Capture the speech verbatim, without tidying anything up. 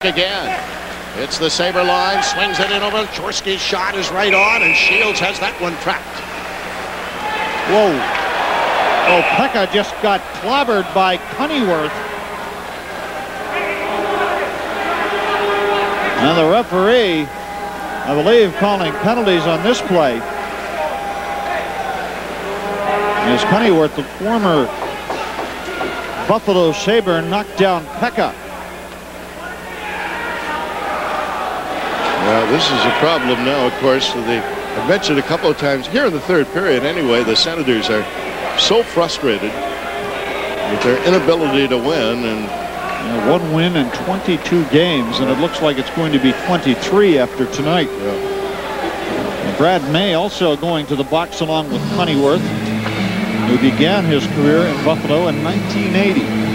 again. It's the Sabre line, swings it in over. Chorsky's shot is right on, and Shields has that one trapped. Whoa. Oh, Peca just got clobbered by Cunneyworth. And the referee, I believe, calling penalties on this play. As Cunneyworth, the former Buffalo Sabre, knocked down Peca. Well, this is a problem now, of course. The, I've mentioned a couple of times here in the third period anyway, the Senators are so frustrated with their inability to win. And you know, one win in twenty-two games, and it looks like it's going to be twenty-three after tonight. Yeah. Brad May also going to the box along with Cunneyworth, who began his career in Buffalo in nineteen eighty.